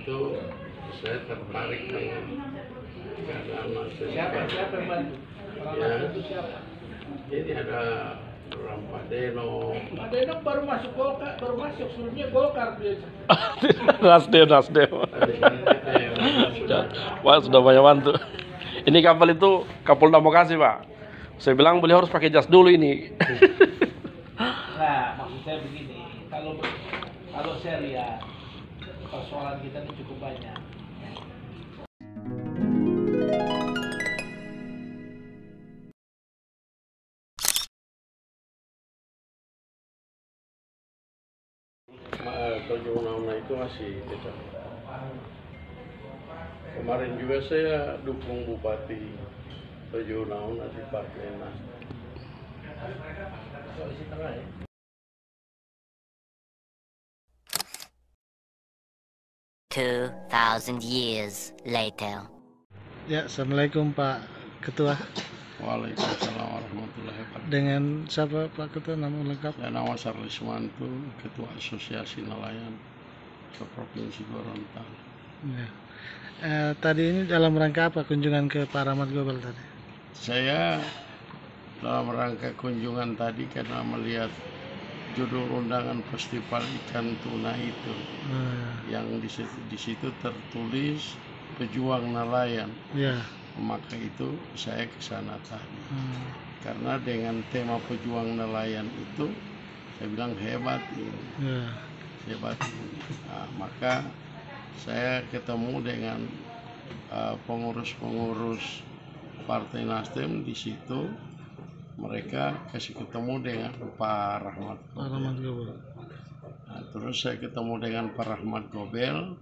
itu saya tertarik dengan karena Siapa yang bantu? Ya. Itu siapa? Ini ada Rampadeno. Ada baru masuk Golkar, baru masuk sebelumnya Golkar biasa. Nasdem. Wah, sudah banyak bantu. Ini kapal itu Kapolda Bekasi, Pak. Saya bilang beliau harus pakai jas dulu ini. Nah, maksud saya begini, kalau saya lihat persoalan kita ini cukup banyak. Tojo Unauna itu masih kita. Kemarin juga saya dukung Bupati Tojo Unauna di Partai Nasdem. Koalisi tengah ya. "2,000 years later." Ya, Assalamualaikum Pak Ketua. Waalaikumsalam warahmatullahi wabarakatuh. Dengan siapa Pak Ketua, nama lengkap? Saya nama Sarlis Mantu, Ketua Asosiasi Nelayan Provinsi Gorontalo. Ya. Tadi ini dalam rangka apa kunjungan ke Pak Rahmat Gobel tadi? Saya dalam rangka kunjungan tadi karena melihat judul undangan Festival Ikan Tuna itu, yang di situ tertulis pejuang nelayan. Ya. Maka itu saya ke sana tadi. Karena dengan tema pejuang nelayan itu saya bilang hebat ini. Ya. Hebat ini. Nah, maka saya ketemu dengan pengurus-pengurus Partai Nasdem di situ. Mereka kasih ketemu dengan Pak Rahmat Gobel. Nah, terus saya ketemu dengan Pak Rahmat Gobel,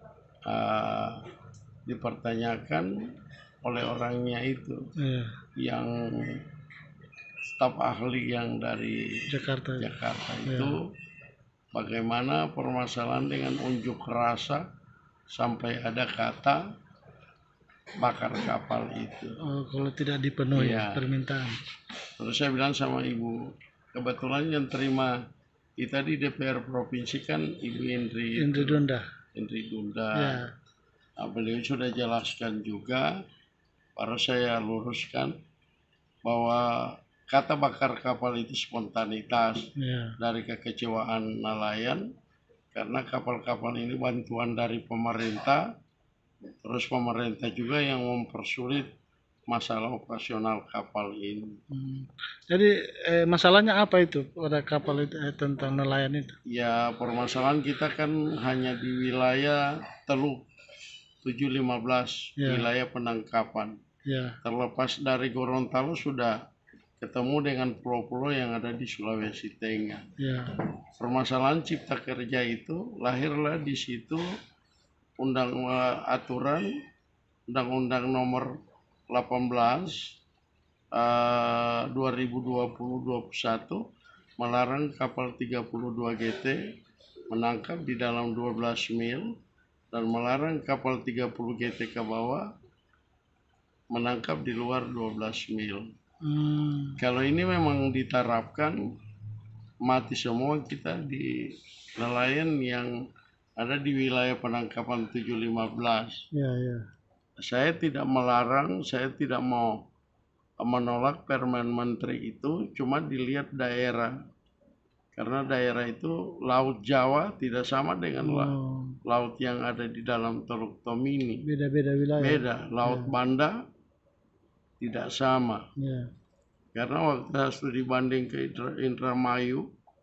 dipertanyakan oleh orangnya itu, yang staf ahli yang dari Jakarta itu, bagaimana permasalahan dengan unjuk rasa sampai ada kata bakar kapal itu. Kalau tidak dipenuhi permintaan. Terus saya bilang sama Ibu, kebetulan yang terima kita di DPR Provinsi kan Ibu Indri Dunda. Ya. Nah, beliau sudah jelaskan juga, baru saya luruskan bahwa kata bakar kapal itu spontanitas dari kekecewaan nelayan, karena kapal-kapal ini bantuan dari pemerintah, terus pemerintah juga yang mempersulit masalah operasional kapal ini. Jadi masalahnya apa itu pada kapal itu, tentang nelayan itu? Ya, permasalahan kita kan hanya di wilayah Teluk 715, wilayah penangkapan. Terlepas dari Gorontalo sudah ketemu dengan pulau-pulau yang ada di Sulawesi Tengah. Permasalahan cipta kerja itu lahirlah di situ aturan Undang-Undang nomor 18 2020-21 melarang kapal 32 GT menangkap di dalam 12 mil dan melarang kapal 30 GT ke bawah menangkap di luar 12 mil. Kalau ini memang diterapkan, mati semua kita di nelayan yang ada di wilayah penangkapan 715. Saya tidak melarang, saya tidak mau menolak Permen Menteri itu, cuma dilihat daerah. Karena daerah itu Laut Jawa tidak sama dengan laut yang ada di dalam Teluk Tomini. Beda-beda wilayah. Beda. Laut Banda tidak sama. Karena waktu studi banding ke Indramayu,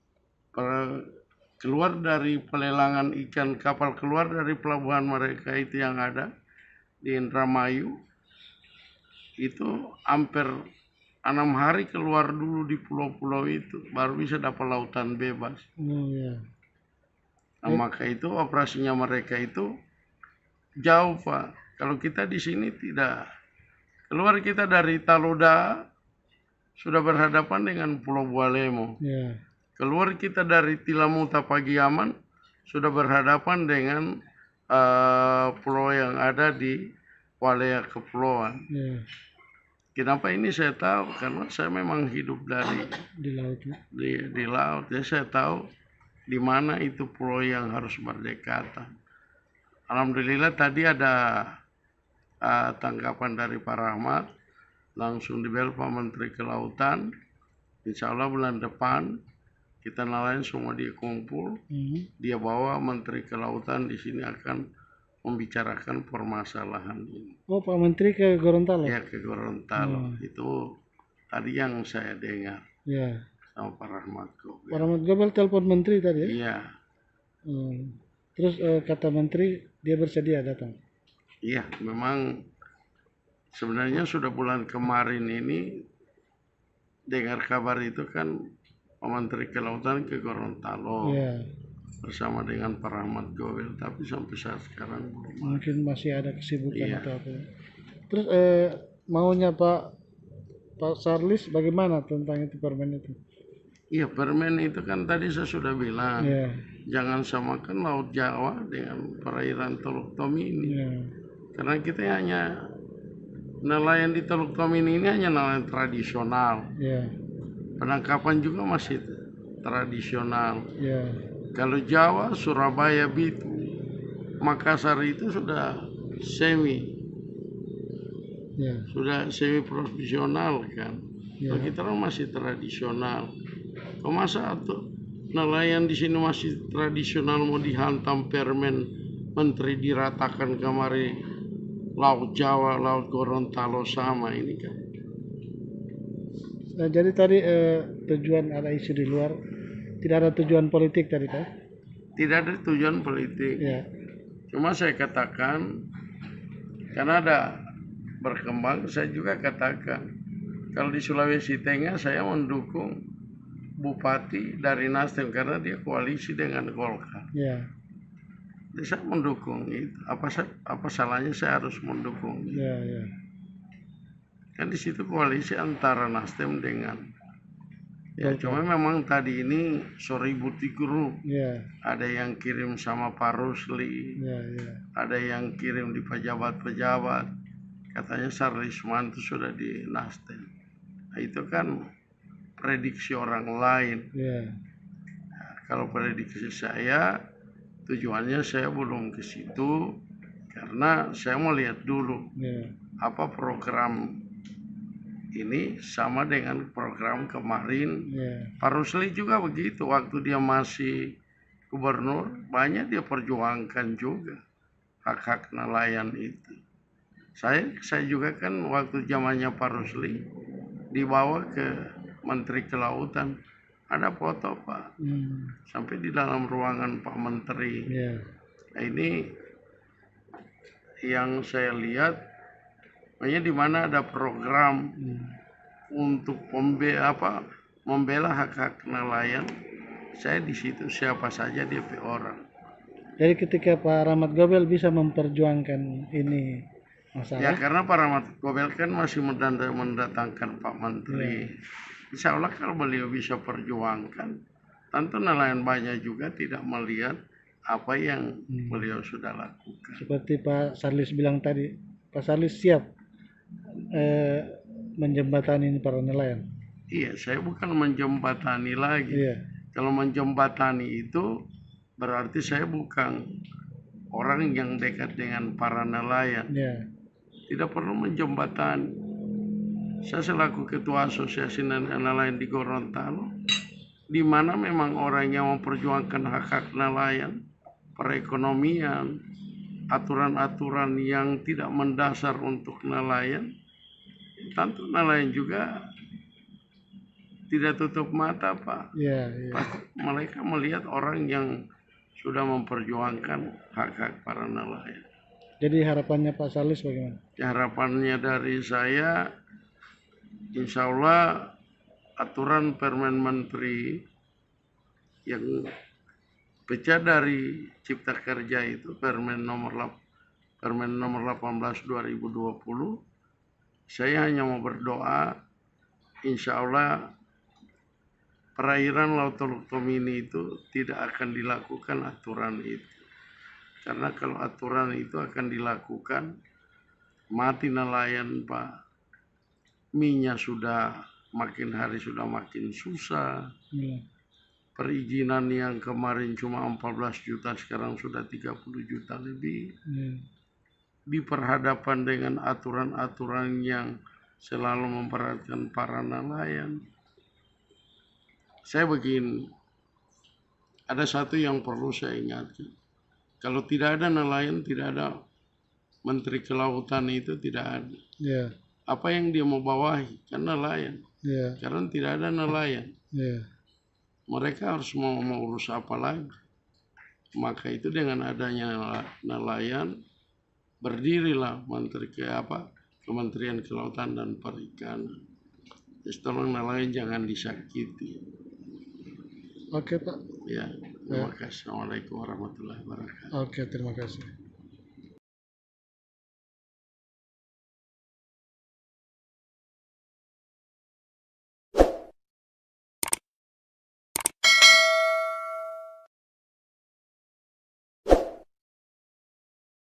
keluar dari pelelangan ikan, kapal keluar dari pelabuhan mereka itu yang ada di Indramayu, itu hampir 6 hari keluar dulu di pulau-pulau itu, baru bisa dapat lautan bebas. Nah, maka itu operasinya mereka itu jauh, Pak. Kalau kita di sini tidak. Keluar kita dari Taloda sudah berhadapan dengan Pulau Bualemo. Keluar kita dari Tilamuta Pagiaman sudah berhadapan dengan pulau yang ada di Walea Kepulauan. Kenapa ini saya tahu? Karena saya memang hidup di laut. Jadi saya tahu di mana itu pulau yang harus berdekatan. Alhamdulillah tadi ada tanggapan dari Pak Rahmat, langsung dibel Pak Menteri Kelautan. Insya Allah bulan depan kita nelayan semua dia kumpul, dia bawa Menteri Kelautan di sini akan membicarakan permasalahan ini. Oh, Pak Menteri ke Gorontalo? Ya, ke Gorontalo. Itu tadi yang saya dengar Ya. sama Pak Rahmat Gobel. Pak Rahmat Gobel telepon Menteri tadi ya? Iya, Terus kata Menteri dia bersedia datang? iya, memang sebenarnya sudah bulan kemarin ini dengar kabar itu kan Pak Menteri Kelautan ke Gorontalo Ya. bersama dengan Pak Rahmat Gobel, tapi sampai saat sekarang belum. Mungkin masih ada kesibukan Iya. atau apa. Terus maunya Pak Charles bagaimana tentang itu permen itu? Iya, permen itu kan tadi saya sudah bilang, Ya. jangan samakan Laut Jawa dengan perairan Teluk Tomini. Ya. Karena kita hanya nelayan di Teluk Tomini ini hanya nelayan tradisional. Ya. Penangkapan juga masih tradisional. Ya. Kalau Jawa, Surabaya, Bitu, Makassar itu sudah semi profesional kan. Ya. Kalau kita kan masih tradisional. Kalau masa tuh nelayan di sini masih tradisional mau dihantam permen menteri diratakan kemari Laut Jawa, Laut Gorontalo sama ini kan. Nah, jadi tadi tujuan ada isu di luar, tidak ada tujuan politik tadi Pak? Tidak ada tujuan politik. Ya. Cuma saya katakan, karena ada berkembang, saya juga katakan, kalau di Sulawesi Tengah saya mendukung Bupati dari Nasdem karena dia koalisi dengan Golkar. Ya. Jadi saya mendukung itu. Apa salahnya saya harus mendukung? Ya. Ya. Kan di situ koalisi antara Nasdem dengan ya. Golkar. Cuma memang tadi ini Soributi Group. Ya. Ada yang kirim sama Pak Rusli. Ya. Ya. Ada yang kirim di pejabat-pejabat. Katanya Sarlisman itu sudah di Nasdem. Nah, itu kan prediksi orang lain. Ya. Nah, kalau prediksi saya, tujuannya saya belum ke situ karena saya mau lihat dulu Ya. apa program ini sama dengan program kemarin. Ya. Pak Rusli juga begitu, waktu dia masih gubernur banyak dia perjuangkan juga hak-hak nelayan itu. Saya juga kan waktu zamannya Pak Rusli dibawa ke Menteri Kelautan, ada foto Pak, sampai di dalam ruangan Pak Menteri. Ya. Nah, ini yang saya lihat, makanya di mana ada program untuk membela hak-hak nelayan, saya di situ siapa saja DP orang. Jadi ketika Pak Rahmat Gobel bisa memperjuangkan ini Ya masalah, karena Pak Rahmat Gobel kan masih mendatangkan Pak Menteri. Insya Allah kalau beliau bisa perjuangkan, tentu nelayan banyak juga tidak melihat apa yang beliau sudah lakukan. seperti Pak Charles bilang tadi, Pak Charles siap menjembatani para nelayan. Iya, saya bukan menjembatani lagi. Iya. Kalau menjembatani itu berarti saya bukan orang yang dekat dengan para nelayan. Ya. Tidak perlu menjembatani. Saya selaku ketua asosiasi nelayan di Gorontalo, di mana memang orang yang memperjuangkan hak-hak nelayan, perekonomian, aturan-aturan yang tidak mendasar untuk nelayan, tentu nelayan juga tidak tutup mata Pak. Ya. Ya. Pasti mereka melihat orang yang sudah memperjuangkan hak-hak para nelayan. Jadi harapannya Pak Charles bagaimana? Harapannya dari saya, insya Allah aturan Permen Menteri yang pecah dari Cipta Kerja itu Permen nomor 18 2020, saya hanya mau berdoa insya Allah perairan Laut Teluk Tomini itu tidak akan dilakukan aturan itu. Karena kalau aturan itu akan dilakukan, mati nelayan Pak. Minyak sudah makin hari sudah makin susah. Ya. perizinan yang kemarin cuma 14 juta sekarang sudah 30 juta lebih, diperhadapkan dengan aturan-aturan yang selalu memperhatikan para nelayan. Saya begini, ada satu yang perlu saya ingatkan. Kalau tidak ada nelayan, tidak ada Menteri Kelautan, itu tidak ada. Ya, Apa yang dia mau bawahi? Kan nelayan. ya, Karena tidak ada nelayan. ya. Mereka harus mau urus apa lagi? Maka itu dengan adanya nelayan, berdirilah Kementerian Kelautan dan Perikanan. Jadi tolong nelayan jangan disakiti. Oke Pak. Ya, terima kasih. Assalamualaikum warahmatullahi wabarakatuh. Oke, terima kasih.